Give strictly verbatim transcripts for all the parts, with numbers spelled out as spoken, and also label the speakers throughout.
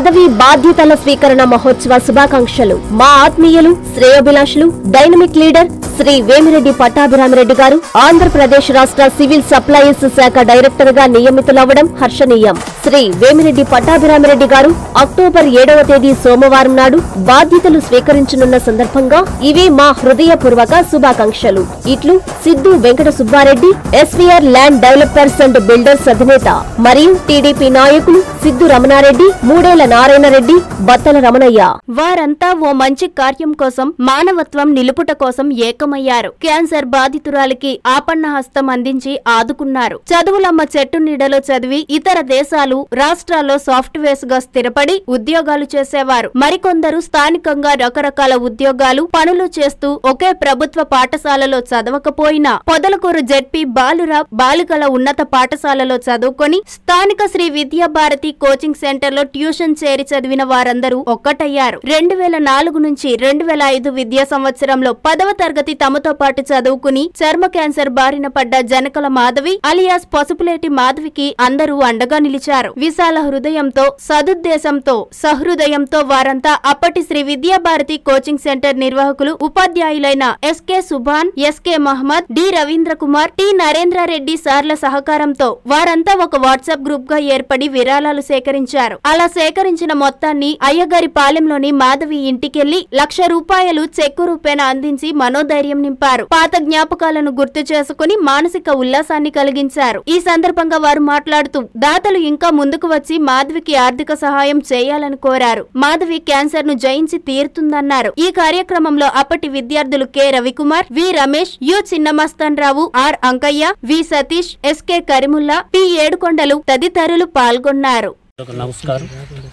Speaker 1: పదవి బాధ్యతల స్వీకరణ మహోత్సవ శుభాకాంక్షలు. మా ఆత్మీయులు, శ్రేయోభిలాషులు, డైనమిక్ లీడర్ శ్రీ వేమిరెడ్డి పట్టాభిరామిరెడ్డి గారు ఆంధ్రప్రదేశ్ రాష్ట్ర సివిల్ సప్లైస్ శాఖ డైరెక్టర్ గా నియమితులవ్వడం హర్షణీయం. శ్రీ వేమిరెడ్డి పట్టాభిరామిరెడ్డి గారు అక్టోబర్ ఏడవ తేదీ సోమవారం నాడు బాధ్యతలు స్వీకరించనున్న సందర్భంగా ఇవి మా హృదయపూర్వక శుభాకాంక్షలు. ఇట్లు Siddhu Venkata Subbareddy, SVR land developers and builders అధినేత మరియు టీడీపీ నాయకులు సిద్ధు రమణారెడ్డి, మూడేళ్ల నారాయణరెడ్డి, బత్తల రమణయ్య. వారంతా ఓ మంచి కార్యం కోసం, మానవత్వం నిలుపుట కోసం ఏకమయ్యారు. క్యాన్సర్ బాధితురాలికి ఆపన్న హస్తం అందించి ఆదుకున్నారు. చదువులమ్మ చెట్టు నీడలో చదివి ఇతర దేశాలు, రాష్ట్రాల్లో సాఫ్ట్వేర్స్ గా స్థిరపడి ఉద్యోగాలు చేసేవారు. మరికొందరు స్థానికంగా రకరకాల ఉద్యోగాలు, పనులు చేస్తూ ఒకే ప్రభుత్వ పాఠశాలలో చదవకపోయినా పొదలకూరు జెడ్పీ బాలుర బాలికల ఉన్నత పాఠశాలలో చదువుకొని స్థానిక శ్రీ విద్యాభారతి కోచింగ్ సెంటర్ లో ట్యూషన్ చేరి చదివిన వారందరూ ఒక్కటయ్యారు. రెండు వేల నాలుగు నుంచి రెండు వేల ఐదు విద్యా సంవత్సరంలో పదవ తరగతి తమతో పాటు చదువుకుని చర్మ క్యాన్సర్ బారిన పడ్డ జనకల మాధవి అలియాస్ పసుపులేటి మాధవికి అందరూ అండగా నిలిచారు. విశాల హృదయంతో, సదుద్దేశంతో, సహృదయంతో వారంతా అప్పటి శ్రీ విద్యాభారతి కోచింగ్ సెంటర్ నిర్వాహకులు, ఉపాధ్యాయులైన SK Subhan, SK Mohammed, D Ravindra Kumar, T Narendrareddy సార్ల సహకారంతో వారంతా ఒక వాట్సాప్ గ్రూప్ గా ఏర్పడి విరాళాలు సేకరించారు. అలా సేకరించిన మొత్తాన్ని అయ్యగారి పాలెంలోని మాధవి ఇంటికెళ్లి లక్ష రూపాయలు చెక్కు రూపేణ అందించి మనోధైర్యం నింపారు. పాత జ్ఞాపకాలను గుర్తు చేసుకుని మానసిక ఉల్లాసాన్ని కలిగించారు. ఈ సందర్భంగా వారు మాట్లాడుతూ దాతలు ఇంకా ముందుకు వచ్చి మాధవికి ఆర్థిక సహాయం చేయాలని కోరారు. మాధవి క్యాన్సర్ ను జయించి తీరుతుందన్నారు. ఈ కార్యక్రమంలో అప్పటి విద్యార్థులు K Ravikumar, V Ramesh, U Chinnamastan Rao, R Ankaiah, V Satish, SK Karimulla, P Yedukondalu తదితరులు పాల్గొన్నారు.
Speaker 2: నమస్కారం.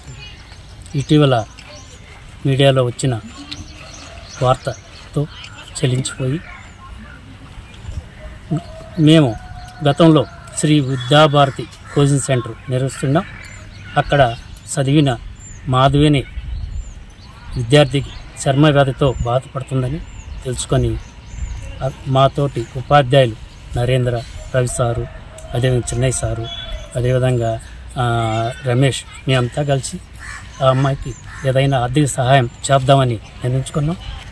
Speaker 2: ఇటీవల మీడియాలో వచ్చిన వార్తతో చెల్లించిపోయి మేము గతంలో శ్రీ విద్యాభారతి కోచింగ్ సెంటర్ నిర్వహిస్తున్నాం. అక్కడ చదివిన మాధవిని విద్యార్థికి చర్మ వ్యాధితో బాధపడుతుందని తెలుసుకొని మాతోటి ఉపాధ్యాయులు నరేంద్ర, రవి సారు, అదేవిధంగా చెన్నై సారు, అదేవిధంగా రమేష్ మేమంతా కలిసి ఆ అమ్మాయికి ఏదైనా ఆర్థిక సహాయం చేద్దామని నిర్ణయించుకున్నాం.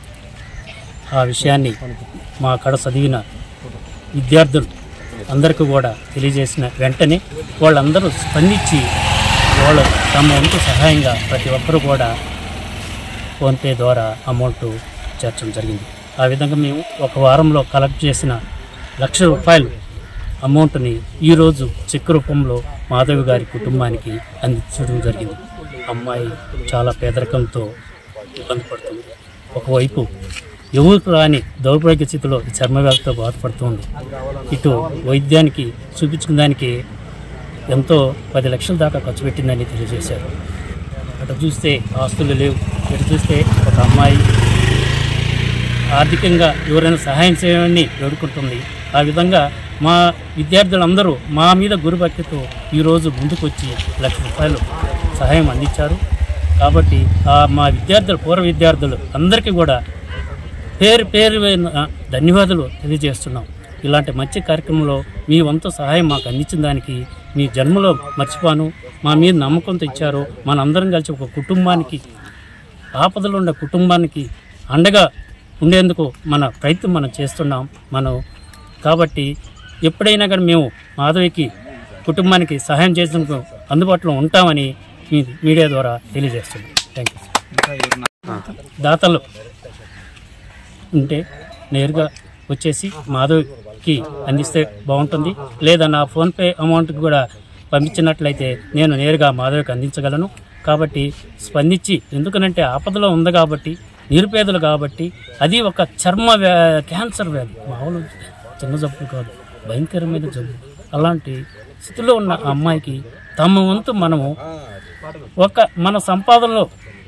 Speaker 2: ఆ విషయాన్ని మా అక్కడ చదివిన విద్యార్థులు అందరికీ కూడా తెలియజేసిన వెంటనే వాళ్ళందరూ స్పందించి వాళ్ళు తమ వంతు సహాయంగా ప్రతి ఒక్కరూ కూడా ఫోన్పే ద్వారా అమౌంట్ చేర్చడం జరిగింది. ఆ విధంగా మేము ఒక వారంలో కలెక్ట్ చేసిన లక్ష రూపాయలు అమౌంట్ని ఈరోజు చెక్ రూపంలో మాధవి గారి కుటుంబానికి అందించడం జరిగింది. అమ్మాయి చాలా పేదరికంతో ఇబ్బంది పడుతుంది. ఒకవైపు ఎవరికి రాని దౌర్భాగ్య స్థితిలో చర్మవ్యాధితో బాధపడుతుంది. ఇటు వైద్యానికి చూపించుకున్న దానికి ఎంతో పది లక్షల దాకా ఖర్చు పెట్టిందని తెలియజేశారు. అటు చూస్తే ఆస్తులు లేవు, ఇటు చూస్తే ఒక అమ్మాయి ఆర్థికంగా ఎవరైనా సహాయం చేయమని వేడుకుంటుంది. ఆ విధంగా మా విద్యార్థులందరూ మా మీద గురుభక్తితో ఈరోజు ముందుకొచ్చి లక్ష రూపాయలు సహాయం అందించారు. కాబట్టి మా విద్యార్థులు, పూర్వ విద్యార్థులు అందరికీ కూడా పేరు పేరు ధన్యవాదాలు తెలియజేస్తున్నాం. ఇలాంటి మంచి కార్యక్రమంలో మీ వంతు సహాయం మాకు అందించిన దానికి మీ జన్మలో మర్చిపోను. మా మీద నమ్మకంతో ఇచ్చారు. మనందరం కలిసి ఒక కుటుంబానికి, ఆపదలో ఉన్న కుటుంబానికి అండగా ఉండేందుకు మన ప్రయత్నం మనం చేస్తున్నాం. మనం కాబట్టి ఎప్పుడైనా కానీ మేము మాధవికి కుటుంబానికి సహాయం చేసేందుకు అందుబాటులో ఉంటామని మీ మీడియా ద్వారా తెలియజేస్తున్నాం. Thank you. దాతలు ఉంటే నేరుగా వచ్చేసి మాధవికి అందిస్తే బాగుంటుంది. లేదా నా ఫోన్పే అమౌంట్ కూడా పంపించినట్లయితే నేను నేరుగా మాధవికి అందించగలను. కాబట్టి స్పందించి, ఎందుకనంటే ఆపదలో ఉంది కాబట్టి, నిరుపేదలు కాబట్టి, అది ఒక చర్మ వ్యా క్యాన్సర్ వ్యాధి, మామూలు చిన్న జబ్బు కాదు, భయంకరమైన జబ్బు. అలాంటి స్థితిలో ఉన్న అమ్మాయికి తమ వంతు మనము ఒక మన సంపాదనలో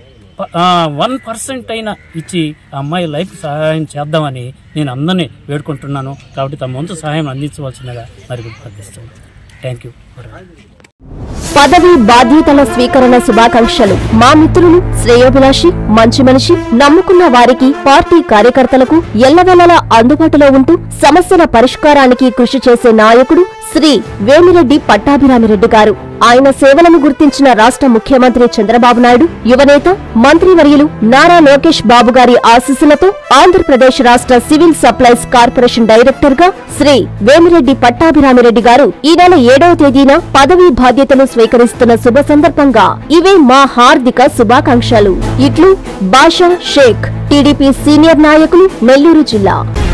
Speaker 2: వన్ పర్సెంట్ అయినా ఇచ్చి ఆ అమ్మాయి లైఫ్ సహాయం చేద్దామని నేను అందరినీ వేడుకుంటున్నాను. కాబట్టి తమ వంతు సహాయం అందించవలసిందిగా మరి ప్రార్థిస్తున్నాను. Thank you.
Speaker 1: పదవి బాధ్యతల స్వీకరణ శుభాకాంక్షలు. మా మిత్రులు, శ్రేయోభిలాషి, మంచి మనిషి, నమ్ముకున్న వారికి, పార్టీ కార్యకర్తలకు ఎల్లవెల్లలా అందుబాటులో ఉంటూ సమస్యల పరిష్కారానికి కృషి చేసే నాయకుడు శ్రీ వేమిరెడ్డి పట్టాభిరామిరెడ్డి గారు. ఆయన సేవలను గుర్తించిన రాష్ట్ర ముఖ్యమంత్రి చంద్రబాబు నాయుడు, యువనేత మంత్రివర్యులు నారా లోకేష్ బాబు గారి ఆశీస్సులతో ఆంధ్రప్రదేశ్ రాష్ట్ర సివిల్ సప్లైస్ కార్పొరేషన్ డైరెక్టర్ గా శ్రీ వేమిరెడ్డి పట్టాభిరామిరెడ్డి గారు ఈ నెల ఏడవ తేదీన పదవీ బాధ్యతలు స్వీకరిస్తున్న శుభ సందర్భంగా ఇవే మా హార్దిక శుభాకాంక్షలు. ఇట్లు బాషా షేక్, టీడీపీ సీనియర్ నాయకులు, నెల్లూరు జిల్లా.